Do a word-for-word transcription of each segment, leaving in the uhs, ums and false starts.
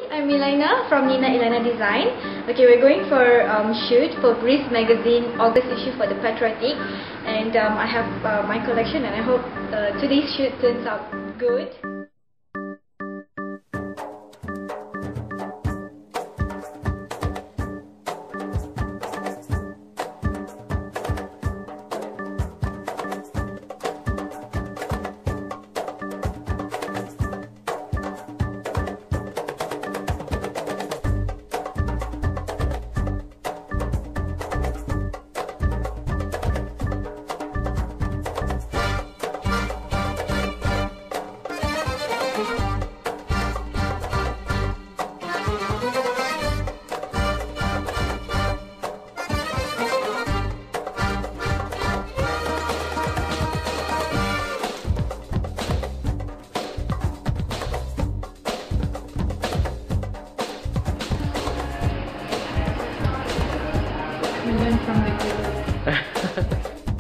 I'm Elena from Nina Elena Design. Okay, we're going for um, shoot for Breeze Magazine August issue for the Patriotic, and um, I have uh, my collection, and I hope uh, today's shoot turns out good. Learn from the good.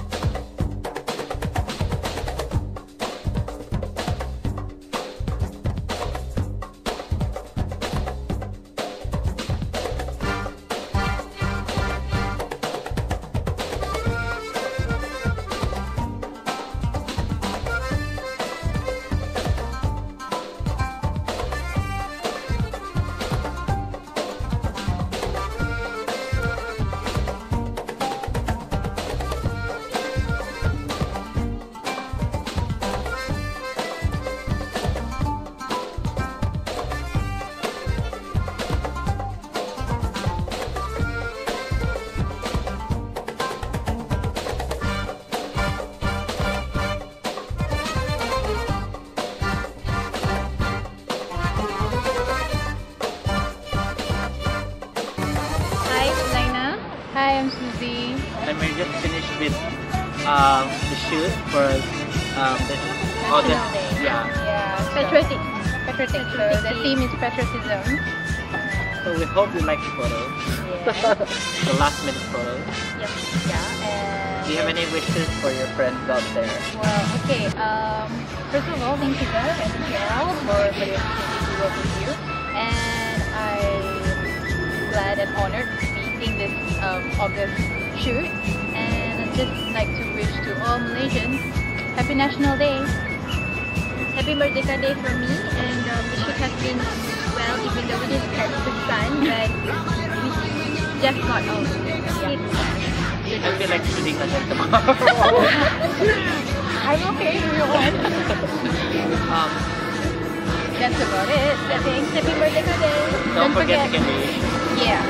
Hi, I'm Susie. And we just finished with um, the shoot for um, the August. Yeah. Yeah. Patriotic. Patriotic. So the theme is patriotism. So we hope you like the photos. Yeah. The last minute photos. Yep. Yeah. And Do you have any wishes for your friends out there? well, okay. Um, first of all, thank you guys and thank you all for for the opportunity to work with you. And I'm glad and honored to be in this um, August shoot, and I'd just like to wish to all Malaysians Happy National Day. Happy Merdeka Day from me, and um, the shoot has been well, even though we didn't catch the sun, but we just got out. Yeah. I feel like shooting again tomorrow. I'm okay if you want. um, That's about it. Thanks. Happy Merdeka Day. don't, Don't forget, forget. to get ready. Yeah.